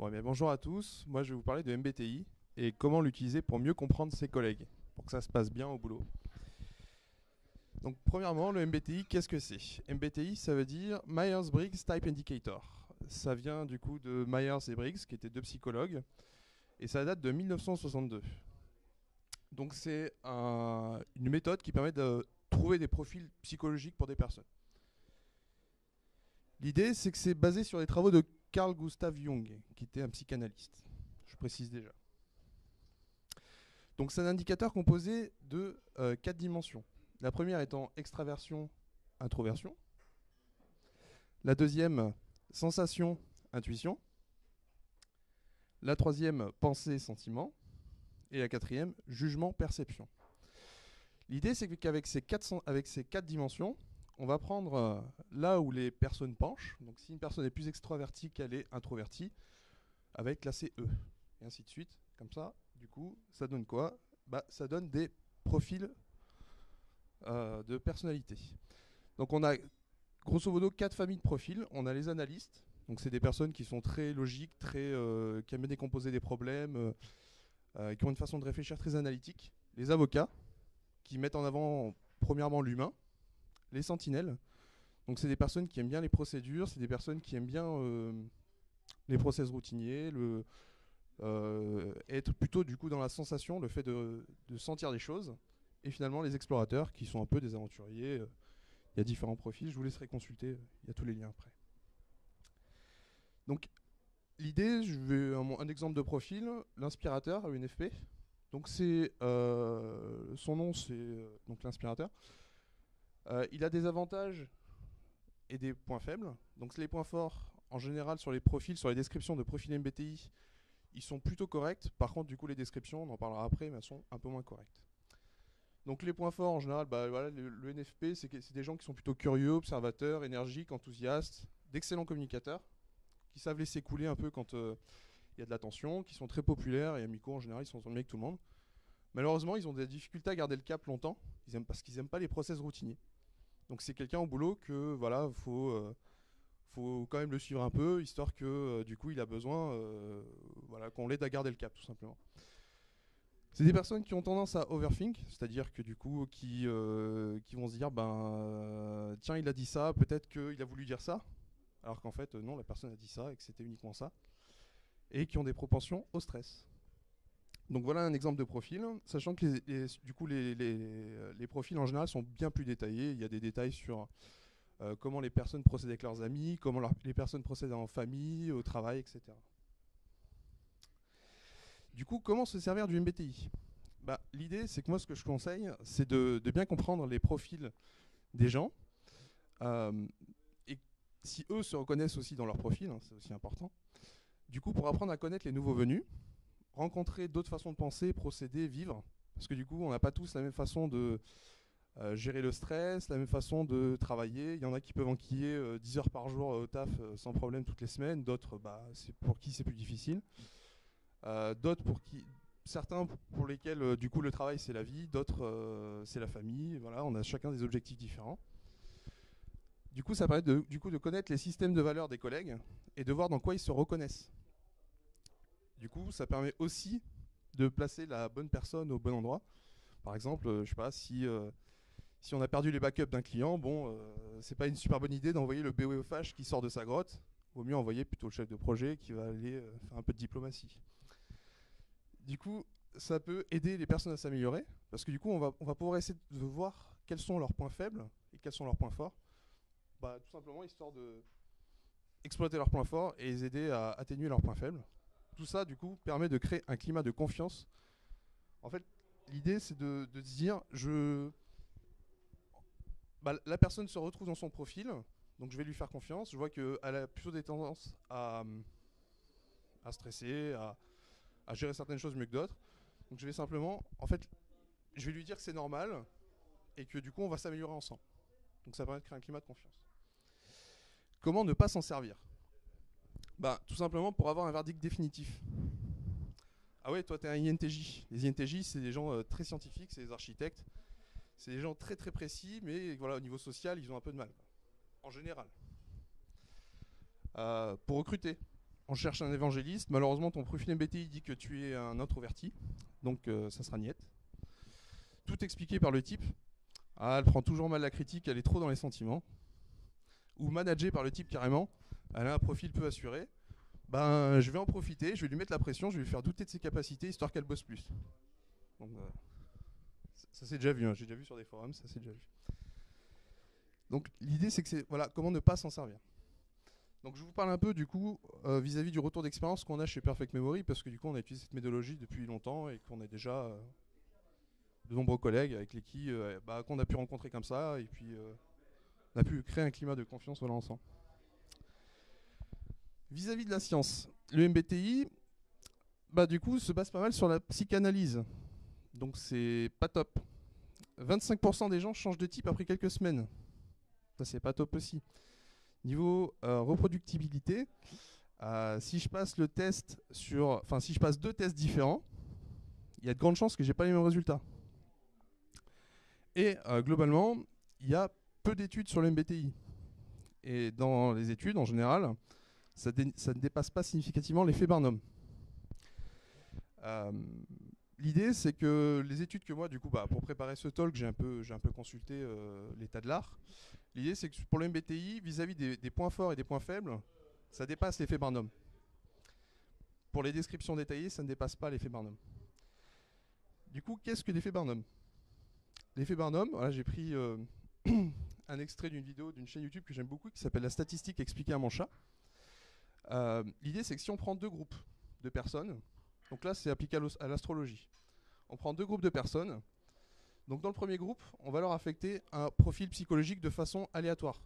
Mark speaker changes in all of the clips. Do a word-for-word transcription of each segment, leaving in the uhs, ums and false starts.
Speaker 1: Bon, eh bien, bonjour à tous, moi je vais vous parler de M B T I et comment l'utiliser pour mieux comprendre ses collègues, pour que ça se passe bien au boulot. Donc premièrement, le M B T I, qu'est-ce que c'est? M B T I, ça veut dire Myers-Briggs Type Indicator. Ça vient du coup de Myers et Briggs, qui étaient deux psychologues, et ça date de mille neuf cent soixante-deux. Donc c'est un- une méthode qui permet de trouver des profils psychologiques pour des personnes. L'idée, c'est que c'est basé sur les travaux de Carl Gustav Jung, qui était un psychanalyste. Je précise déjà. Donc c'est un indicateur composé de euh, quatre dimensions. La première étant extraversion, introversion. La deuxième, sensation, intuition. La troisième, pensée, sentiment. Et la quatrième, jugement, perception. L'idée, c'est qu'avec ces quatre, avec ces quatre dimensions, on va prendre euh, là où les personnes penchent. Donc si une personne est plus extravertie qu'elle est introvertie, elle va être classée E. Et ainsi de suite. Comme ça, du coup, ça donne quoi? Bah, ça donne des profils euh, de personnalité. Donc on a grosso modo quatre familles de profils. On a les analystes. Donc c'est des personnes qui sont très logiques, très, euh, qui aiment décomposer des problèmes, euh, euh, qui ont une façon de réfléchir très analytique. Les avocats, qui mettent en avant premièrement l'humain. Les sentinelles, donc c'est des personnes qui aiment bien les procédures, c'est des personnes qui aiment bien euh, les process routiniers, le, euh, être plutôt du coup dans la sensation, le fait de, de sentir des choses. Et finalement les explorateurs, qui sont un peu des aventuriers. euh, Il y a différents profils, je vous laisserai consulter, euh, il y a tous les liens après. Donc l'idée, je vais un, un exemple de profil, l'inspirateur, E N F P. Donc c'est euh, son nom, c'est euh, donc l'inspirateur. Euh, il a des avantages et des points faibles. Donc les points forts, en général, sur les profils, sur les descriptions de profils M B T I, ils sont plutôt corrects. Par contre, du coup, les descriptions, on en parlera après, mais elles sont un peu moins correctes. Donc les points forts, en général, bah, voilà, le, le N F P, c'est des gens qui sont plutôt curieux, observateurs, énergiques, enthousiastes, d'excellents communicateurs, qui savent laisser couler un peu quand il euh, y a de la tension, qui sont très populaires et amicaux en général, ils sont mieux avec tout le monde. Malheureusement, ils ont des difficultés à garder le cap longtemps, ils aiment, parce qu'ils n'aiment pas les process routiniers. Donc c'est quelqu'un au boulot que voilà, faut euh, faut quand même le suivre un peu, histoire que euh, du coup il a besoin euh, voilà, qu'on l'aide à garder le cap tout simplement. C'est des personnes qui ont tendance à overthink, c'est-à-dire que du coup qui, euh, qui vont se dire ben euh, tiens il a dit ça, peut-être qu'il a voulu dire ça, alors qu'en fait euh, non, la personne a dit ça et que c'était uniquement ça, et qui ont des propensions au stress. Donc voilà un exemple de profil, sachant que les, les, du coup les, les, les profils en général sont bien plus détaillés. Il y a des détails sur euh, comment les personnes procèdent avec leurs amis, comment leur, les personnes procèdent en famille, au travail, et cetera. Du coup, comment se servir du M B T I? Bah, l'idée, c'est que moi, ce que je conseille, c'est de, de bien comprendre les profils des gens. Euh, et si eux se reconnaissent aussi dans leur profil, hein, c'est aussi important. Du coup, pour apprendre à connaître les nouveaux venus, rencontrer d'autres façons de penser, procéder, vivre. Parce que du coup, on n'a pas tous la même façon de euh, gérer le stress, la même façon de travailler. Il y en a qui peuvent enquiller euh, dix heures par jour euh, au taf euh, sans problème toutes les semaines. D'autres, bah, c'est pour qui c'est plus difficile. Euh, d'autres pour qui, certains pour lesquels euh, du coup le travail c'est la vie, d'autres euh, c'est la famille. Voilà, on a chacun des objectifs différents. Du coup, ça permet de, du coup, de connaître les systèmes de valeurs des collègues et de voir dans quoi ils se reconnaissent. Du coup, ça permet aussi de placer la bonne personne au bon endroit. Par exemple, euh, je sais pas, si, euh, si on a perdu les backups d'un client, bon, euh, c'est pas une super bonne idée d'envoyer le B O F H qui sort de sa grotte. Vaut mieux envoyer plutôt le chef de projet qui va aller euh, faire un peu de diplomatie. Du coup, ça peut aider les personnes à s'améliorer, parce que du coup, on va, on va pouvoir essayer de voir quels sont leurs points faibles et quels sont leurs points forts. Bah, tout simplement, histoire de exploiter leurs points forts et les aider à atténuer leurs points faibles. Tout ça, du coup, permet de créer un climat de confiance. En fait, l'idée, c'est de, de se dire, je... Bah, la personne se retrouve dans son profil, donc je vais lui faire confiance. Je vois qu'elle a plutôt des tendances à, à stresser, à, à gérer certaines choses mieux que d'autres. Donc je vais simplement, en fait, je vais lui dire que c'est normal et que du coup, on va s'améliorer ensemble. Donc ça permet de créer un climat de confiance. Comment ne pas s'en servir? Bah, tout simplement pour avoir un verdict définitif. Ah ouais, toi, t'es un I N T J. Les I N T J, c'est des gens euh, très scientifiques, c'est des architectes. C'est des gens très très précis, mais voilà, au niveau social, ils ont un peu de mal. En général. Euh, pour recruter. on cherche un évangéliste. Malheureusement, ton profil M B T I dit que tu es un introverti, donc euh, ça sera niette. Tout expliqué par le type. Ah, elle prend toujours mal la critique, elle est trop dans les sentiments. Ou managé par le type carrément. Elle a un profil peu assuré. Ben, je vais en profiter, je vais lui mettre la pression, je vais lui faire douter de ses capacités, histoire qu'elle bosse plus. Donc, euh, ça, ça c'est déjà vu, hein. J'ai déjà vu sur des forums, ça c'est déjà vu. Donc l'idée c'est que c'est, voilà, comment ne pas s'en servir. Donc je vous parle un peu du coup euh, vis-à-vis du retour d'expérience qu'on a chez Perfect Memory, parce que du coup on a utilisé cette méthodologie depuis longtemps et qu'on a déjà euh, de nombreux collègues avec les qui euh, bah, qu'on a pu rencontrer comme ça, et puis euh, on a pu créer un climat de confiance voilà, ensemble. Vis-à-vis de la science, le M B T I bah, du coup se base pas mal sur la psychanalyse, donc c'est pas top. vingt-cinq pour cent des gens changent de type après quelques semaines, ça c'est pas top aussi. Niveau euh, reproductibilité, euh, si je passe le test sur, enfin si je passe deux tests différents, il y a de grandes chances que j'ai pas les mêmes résultats. Et euh, globalement, il y a peu d'études sur le M B T I. Et dans les études, en général, ça, ça ne dépasse pas significativement l'effet Barnum. Euh, L'idée, c'est que les études que moi, du coup, bah, pour préparer ce talk, j'ai un peu, j'ai un peu consulté euh, l'état de l'art. L'idée, c'est que pour le M B T I, vis-à-vis des, des points forts et des points faibles, ça dépasse l'effet Barnum. Pour les descriptions détaillées, ça ne dépasse pas l'effet Barnum. Du coup, qu'est-ce que l'effet Barnum? L'effet Barnum, voilà, j'ai pris euh, un extrait d'une vidéo d'une chaîne YouTube que j'aime beaucoup qui s'appelle La statistique expliquée à mon chat. Euh, L'idée, c'est que si on prend deux groupes de personnes, donc là, c'est appliqué à l'astrologie. On prend deux groupes de personnes. Donc dans le premier groupe, on va leur affecter un profil psychologique de façon aléatoire.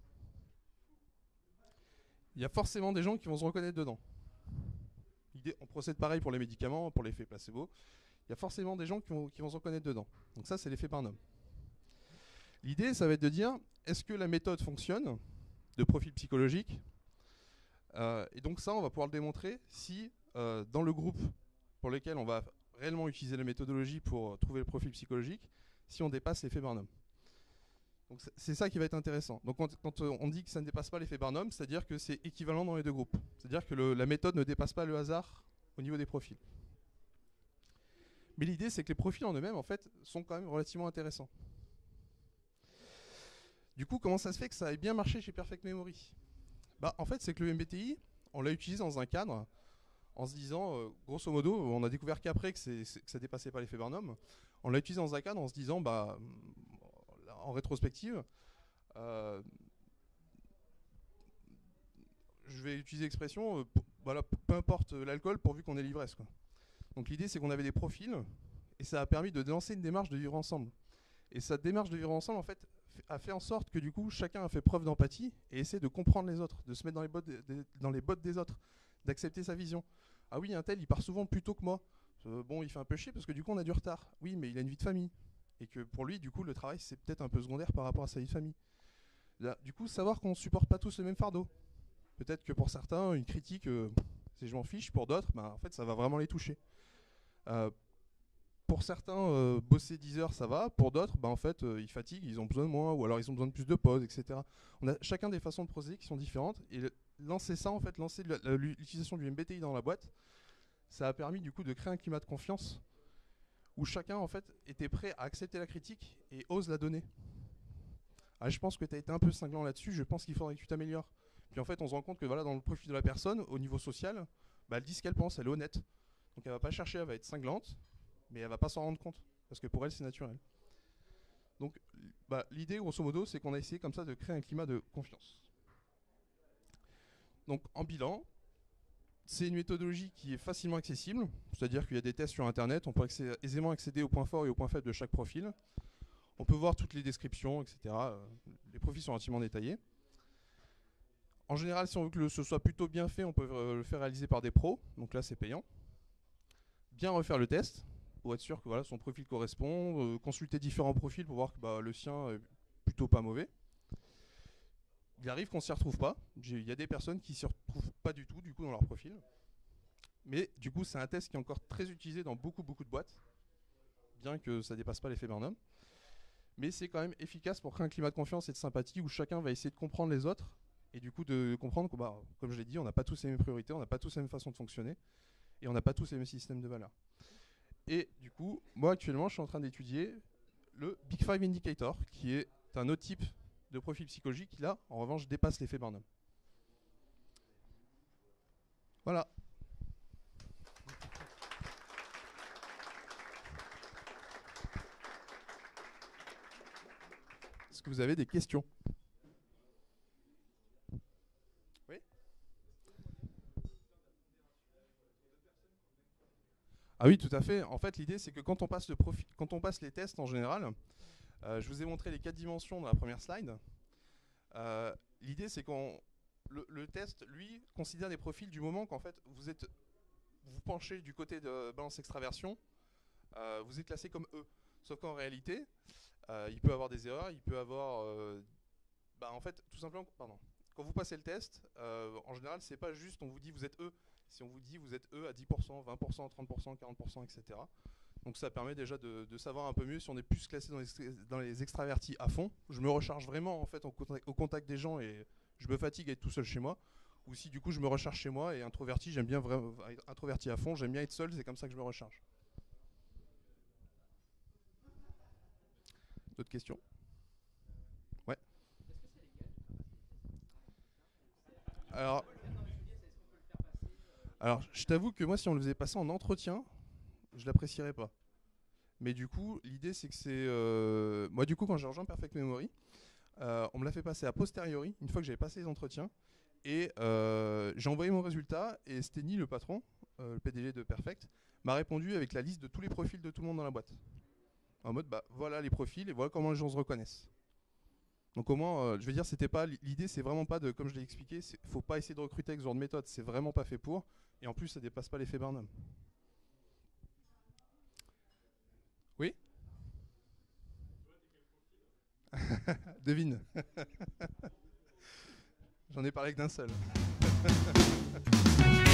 Speaker 1: Il y a forcément des gens qui vont se reconnaître dedans. On procède pareil pour les médicaments, pour l'effet placebo. Il y a forcément des gens qui vont, qui vont se reconnaître dedans. Donc ça, c'est l'effet Barnum. L'idée, ça va être de dire, est-ce que la méthode fonctionne de profil psychologique? euh, Et donc ça, on va pouvoir le démontrer si, euh, dans le groupe pour lequel on va réellement utiliser la méthodologie pour trouver le profil psychologique, si on dépasse l'effet Barnum. Donc c'est ça qui va être intéressant. Donc quand, quand on dit que ça ne dépasse pas l'effet Barnum, c'est-à-dire que c'est équivalent dans les deux groupes. C'est-à-dire que le, la méthode ne dépasse pas le hasard au niveau des profils. Mais l'idée, c'est que les profils en eux-mêmes, en fait, sont quand même relativement intéressants. Du coup, comment ça se fait que ça ait bien marché chez Perfect Memory? Bah, en fait, c'est que le M B T I, on l'a utilisé dans un cadre en se disant, euh, grosso modo, on a découvert qu'après que, que ça dépassait pas l'effet Barnum, on l'a utilisé dans un cadre en se disant, bah, en rétrospective, euh, je vais utiliser l'expression, euh, voilà, peu importe l'alcool pourvu qu'on ait l'ivresse, quoi. Donc l'idée, c'est qu'on avait des profils, et ça a permis de lancer une démarche de vivre ensemble. Et cette démarche de vivre ensemble, en fait, a fait en sorte que du coup, chacun a fait preuve d'empathie et essaie de comprendre les autres, de se mettre dans les bottes, de, de, dans les bottes des autres, d'accepter sa vision. Ah oui, un tel, il part souvent plus tôt que moi. Euh, bon, il fait un peu chier parce que du coup, on a du retard. Oui, mais il a une vie de famille. Et que pour lui, du coup, le travail, c'est peut-être un peu secondaire par rapport à sa vie de famille. Là, du coup, savoir qu'on ne supporte pas tous le même fardeau. Peut-être que pour certains, une critique, euh, c'est je m'en fiche. Pour d'autres, bah, en fait, ça va vraiment les toucher. Euh, Pour certains, euh, bosser dix heures, ça va. Pour d'autres, bah, en fait, euh, ils fatiguent, ils ont besoin de moins, ou alors ils ont besoin de plus de pauses, et cetera. On a chacun des façons de procéder qui sont différentes. Et le, lancer ça, en fait, lancer l'utilisation du M B T I dans la boîte, ça a permis du coup de créer un climat de confiance où chacun, en fait, était prêt à accepter la critique et ose la donner. Ah, je pense que tu as été un peu cinglant là-dessus, je pense qu'il faudrait que tu t'améliores. Puis en fait, on se rend compte que voilà, dans le profil de la personne, au niveau social, bah, elle dit ce qu'elle pense, elle est honnête. Donc elle va pas chercher, elle va être cinglante, mais elle va pas s'en rendre compte, parce que pour elle, c'est naturel. Donc bah, l'idée, grosso modo, c'est qu'on a essayé comme ça de créer un climat de confiance. Donc en bilan, c'est une méthodologie qui est facilement accessible, c'est-à-dire qu'il y a des tests sur Internet, on peut accéder, aisément accéder aux points forts et aux points faibles de chaque profil. On peut voir toutes les descriptions, et cetera. Les profils sont relativement détaillés. En général, si on veut que ce soit plutôt bien fait, on peut le faire réaliser par des pros, donc là c'est payant. Bien refaire le test, pour être sûr que voilà, son profil correspond, euh, consulter différents profils pour voir que bah, le sien est plutôt pas mauvais. Il arrive qu'on s'y retrouve pas. Il y a des personnes qui s'y retrouvent pas du tout du coup dans leur profil. Mais du coup, c'est un test qui est encore très utilisé dans beaucoup beaucoup de boîtes, bien que ça dépasse pas l'effet Barnum. Mais c'est quand même efficace pour créer un climat de confiance et de sympathie où chacun va essayer de comprendre les autres Et du coup, de comprendre que, bah, comme je l'ai dit, on n'a pas tous les mêmes priorités, on n'a pas tous la même façon de fonctionner, et on n'a pas tous les mêmes systèmes de valeurs. Et du coup, moi actuellement, je suis en train d'étudier le Big Five Indicator, qui est un autre type de profil psychologique qui, là, en revanche, dépasse l'effet Barnum. Voilà. Est-ce que vous avez des questions? Oui. Ah oui, tout à fait. En fait, l'idée, c'est que quand on passe le profil, quand on passe les tests en général, euh, je vous ai montré les quatre dimensions dans la première slide. Euh, l'idée, c'est qu'on le, le test, lui, considère des profils du moment qu'en fait vous êtes vous penchez du côté de balance extraversion, euh, vous êtes classé comme E. Sauf qu'en réalité, euh, il peut avoir des erreurs, il peut avoir, euh, bah en fait, tout simplement, pardon. Quand vous passez le test, euh, en général, c'est pas juste on vous dit vous êtes E. Si on vous dit vous êtes E à dix pour cent, vingt pour cent, trente pour cent, quarante pour cent, et cetera. Donc ça permet déjà de, de savoir un peu mieux si on est plus classé dans les, dans les extravertis à fond. Je me recharge vraiment en fait au contact, au contact des gens et je me fatigue à être tout seul chez moi. Ou si du coup je me recharge chez moi et introverti, j'aime bien vraiment être introverti à fond, j'aime bien être seul, c'est comme ça que je me recharge. D'autres questions? Ouais. Alors, alors je t'avoue que moi si on le faisait passer en entretien, je l'apprécierais pas. Mais du coup, l'idée c'est que c'est... Euh, moi du coup quand j'ai rejoint Perfect Memory, euh, on me l'a fait passer a posteriori, une fois que j'avais passé les entretiens. Et euh, j'ai envoyé mon résultat et Steny, le patron, euh, le P D G de Perfect, m'a répondu avec la liste de tous les profils de tout le monde dans la boîte. En mode, bah voilà les profils et voilà comment les gens se reconnaissent. Donc au moins, euh, je veux dire, c'était pas l'idée, c'est vraiment pas de, comme je l'ai expliqué, il faut pas essayer de recruter avec ce genre de méthode, c'est vraiment pas fait pour. Et en plus, ça dépasse pas l'effet Barnum. Oui. Devine. J'en ai parlé que d'un seul.